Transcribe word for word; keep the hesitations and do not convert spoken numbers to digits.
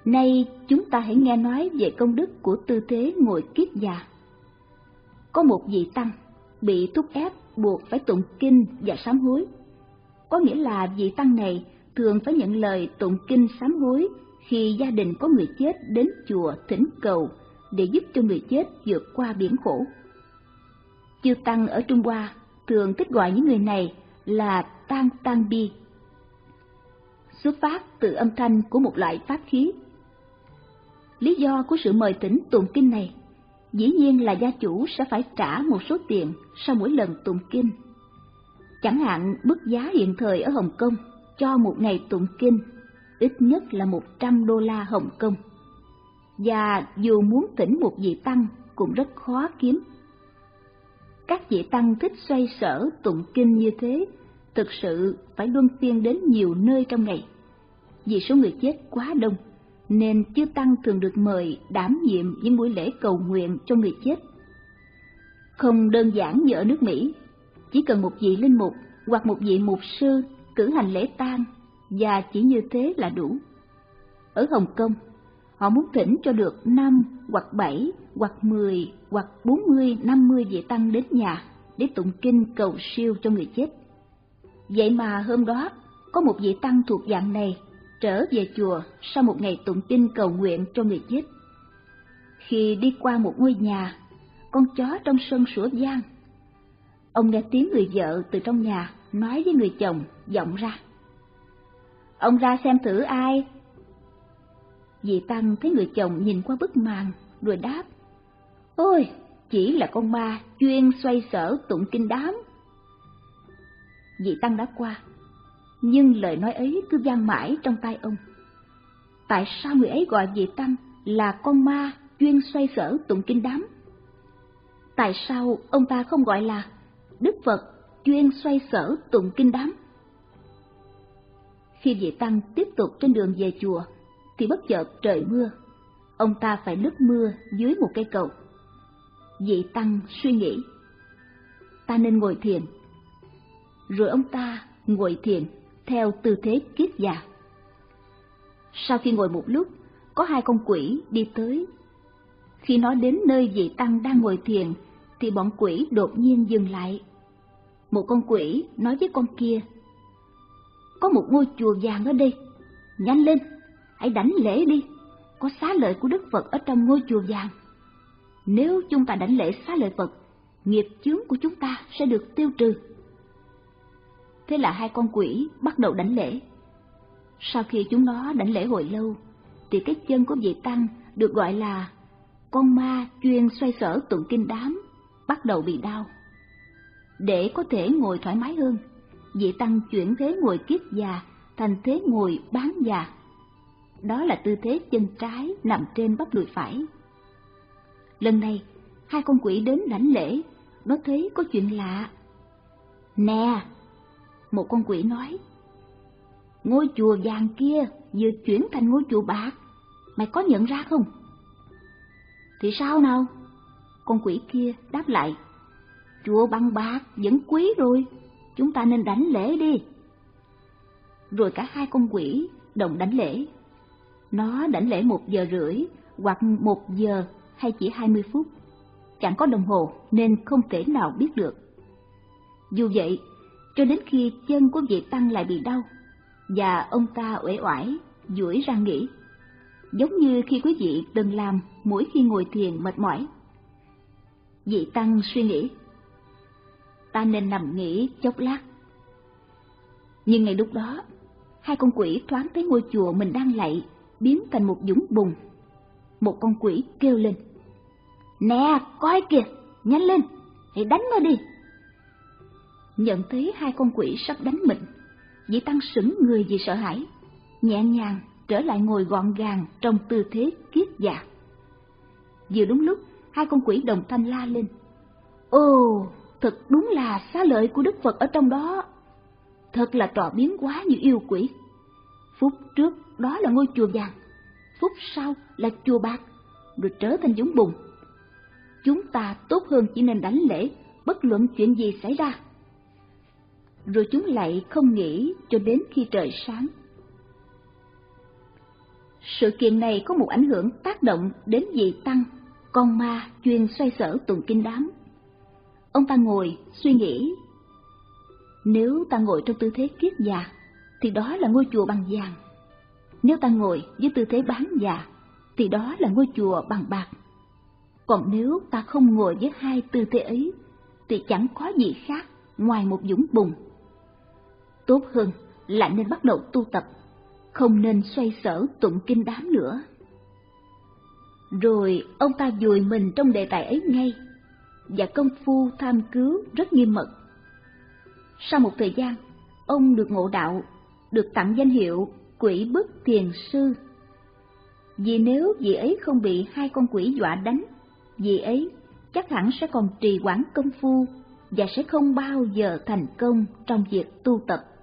Nay chúng ta hãy nghe nói về công đức của tư thế ngồi kiết già. Có một vị tăng bị thúc ép buộc phải tụng kinh và sám hối. Có nghĩa là vị tăng này thường phải nhận lời tụng kinh sám hối khi gia đình có người chết đến chùa thỉnh cầu để giúp cho người chết vượt qua biển khổ. Chư tăng ở Trung Hoa thường thích gọi những người này là tang tang bi, xuất phát từ âm thanh của một loại pháp khí. Lý do của sự mời thỉnh tụng kinh này dĩ nhiên là gia chủ sẽ phải trả một số tiền sau mỗi lần tụng kinh. Chẳng hạn mức giá hiện thời ở Hồng Kông cho một ngày tụng kinh ít nhất là một trăm đô la Hồng Kông. Và dù muốn thỉnh một vị tăng cũng rất khó kiếm. Các vị tăng thích xoay sở tụng kinh như thế thực sự phải luân phiên đến nhiều nơi trong ngày. Vì số người chết quá đông, nên chư tăng thường được mời đảm nhiệm những buổi lễ cầu nguyện cho người chết. Không đơn giản như ở nước Mỹ, chỉ cần một vị linh mục hoặc một vị mục sư cử hành lễ tang, và chỉ như thế là đủ. Ở Hồng Kông, họ muốn thỉnh cho được năm hoặc bảy hoặc mười hoặc bốn mươi, năm mươi vị tăng đến nhà để tụng kinh cầu siêu cho người chết. Vậy mà hôm đó có một vị tăng thuộc dạng này trở về chùa sau một ngày tụng kinh cầu nguyện cho người chết. Khi đi qua một ngôi nhà, con chó trong sân sủa vang. Ông nghe tiếng người vợ từ trong nhà nói với người chồng vọng ra: "Ông ra xem thử ai." Vị tăng thấy người chồng nhìn qua bức màn rồi đáp: "Ôi, chỉ là con ma chuyên xoay sở tụng kinh đám." Vị tăng đã qua, nhưng lời nói ấy cứ vang mãi trong tai ông. Tại sao người ấy gọi vị tăng là con ma chuyên xoay sở tụng kinh đám? Tại sao ông ta không gọi là Đức Phật chuyên xoay sở tụng kinh đám? Khi vị tăng tiếp tục trên đường về chùa thì bất chợt trời mưa. Ông ta phải lướt mưa dưới một cây cầu. Vị tăng suy nghĩ: ta nên ngồi thiền. Rồi ông ta ngồi thiền theo tư thế kiết già. Sau khi ngồi một lúc, có hai con quỷ đi tới. Khi nó đến nơi vị tăng đang ngồi thiền thì bọn quỷ đột nhiên dừng lại. Một con quỷ nói với con kia: "Có một ngôi chùa vàng ở đây, nhanh lên, hãy đảnh lễ đi, có xá lợi của Đức Phật ở trong ngôi chùa vàng. Nếu chúng ta đảnh lễ xá lợi Phật, nghiệp chướng của chúng ta sẽ được tiêu trừ." Thế là hai con quỷ bắt đầu đảnh lễ. Sau khi chúng nó đảnh lễ hồi lâu, thì cái chân của vị tăng được gọi là con ma chuyên xoay sở tụng kinh đám bắt đầu bị đau. Để có thể ngồi thoải mái hơn, vị tăng chuyển thế ngồi kiết già thành thế ngồi bán già. Đó là tư thế chân trái nằm trên bắp đùi phải. Lần này, hai con quỷ đến đảnh lễ, nó thấy có chuyện lạ. "Nè," một con quỷ nói, "ngôi chùa vàng kia vừa chuyển thành ngôi chùa bạc, mày có nhận ra không?" "Thì sao nào?" Con quỷ kia đáp lại, "Chùa bằng bạc vẫn quý rồi, chúng ta nên đảnh lễ đi." Rồi cả hai con quỷ đồng đảnh lễ. Nó đảnh lễ một giờ rưỡi hoặc một giờ hay chỉ hai mươi phút. Chẳng có đồng hồ nên không thể nào biết được. Dù vậy, cho đến khi chân của vị tăng lại bị đau và ông ta uể oải duỗi ra nghỉ, giống như khi quý vị từng làm mỗi khi ngồi thiền mệt mỏi. Vị tăng suy nghĩ: ta nên nằm nghỉ chốc lát. Nhưng ngay lúc đó, hai con quỷ thoáng thấy ngôi chùa mình đang lạy biến thành một vũng bùn. Một con quỷ kêu lên: "Nè, coi kìa, nhanh lên, hãy đánh nó đi." Nhận thấy hai con quỷ sắp đánh mình, vị tăng sững người vì sợ hãi, nhẹ nhàng trở lại ngồi gọn gàng trong tư thế kiết già. Vừa đúng lúc, hai con quỷ đồng thanh la lên: "Ồ, thật đúng là xá lợi của Đức Phật ở trong đó. Thật là trò biến hóa như yêu quỷ. Phút trước đó là ngôi chùa vàng, phút sau là chùa bạc, rồi trở thành vũng bùn. Chúng ta tốt hơn chỉ nên đảnh lễ bất luận chuyện gì xảy ra." Rồi chúng lại không nghỉ cho đến khi trời sáng. Sự kiện này có một ảnh hưởng tác động đến vị tăng, con ma chuyên xoay sở tụng kinh đám. Ông ta ngồi suy nghĩ, nếu ta ngồi trong tư thế kiết già thì đó là ngôi chùa bằng vàng, nếu ta ngồi với tư thế bán già thì đó là ngôi chùa bằng bạc, còn nếu ta không ngồi với hai tư thế ấy thì chẳng có gì khác ngoài một vũng bùn. Tốt hơn là nên bắt đầu tu tập, không nên xoay sở tụng kinh đám nữa. Rồi ông ta vùi mình trong đề tài ấy ngay, và công phu tham cứu rất nghiêm mật. Sau một thời gian, ông được ngộ đạo, được tặng danh hiệu Quỷ Bức Thiền Sư. Vì nếu vị ấy không bị hai con quỷ dọa đánh, vị ấy chắc hẳn sẽ còn trì hoãn công phu và sẽ không bao giờ thành công trong việc tu tập.